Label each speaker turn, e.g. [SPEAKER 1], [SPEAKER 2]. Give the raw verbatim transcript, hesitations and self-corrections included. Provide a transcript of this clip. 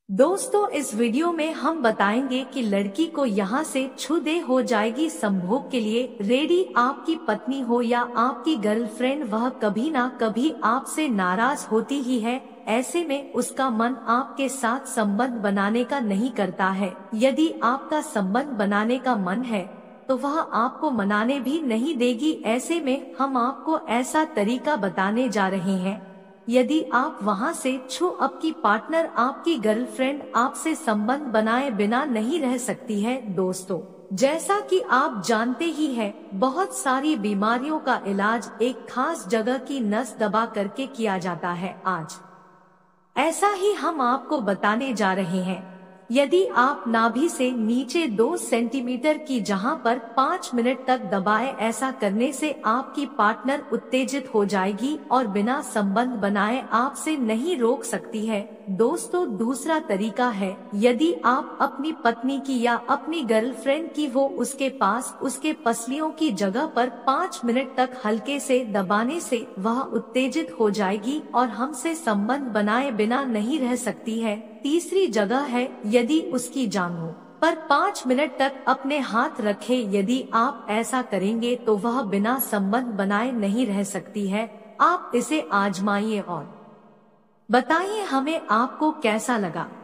[SPEAKER 1] दोस्तों, इस वीडियो में हम बताएंगे कि लड़की को यहाँ से छू दे हो जाएगी संभोग के लिए रेडी। आपकी पत्नी हो या आपकी गर्लफ्रेंड, वह कभी ना कभी आपसे नाराज होती ही है। ऐसे में उसका मन आपके साथ संबंध बनाने का नहीं करता है। यदि आपका संबंध बनाने का मन है तो वह आपको मनाने भी नहीं देगी। ऐसे में हम आपको ऐसा तरीका बताने जा रहे हैं। यदि आप वहां से छू, आपकी पार्टनर, आपकी गर्लफ्रेंड आपसे संबंध बनाए बिना नहीं रह सकती है। दोस्तों, जैसा कि आप जानते ही हैं, बहुत सारी बीमारियों का इलाज एक खास जगह की नस दबा करके किया जाता है। आज ऐसा ही हम आपको बताने जा रहे हैं। यदि आप नाभि से नीचे दो सेंटीमीटर की जहां पर पाँच मिनट तक दबाए, ऐसा करने से आपकी पार्टनर उत्तेजित हो जाएगी और बिना संबंध बनाए आपसे नहीं रोक सकती है। दोस्तों, दूसरा तरीका है, यदि आप अपनी पत्नी की या अपनी गर्लफ्रेंड की हो उसके पास उसके पसलियों की जगह पर पाँच मिनट तक हल्के से दबाने से वह उत्तेजित हो जाएगी और हमसे संबंध बनाए बिना नहीं रह सकती है। तीसरी जगह है, यदि उसकी जांघों पर पाँच मिनट तक अपने हाथ रखे, यदि आप ऐसा करेंगे तो वह बिना संबंध बनाए नहीं रह सकती है। आप इसे आजमाइए और बताइए हमें आपको कैसा लगा।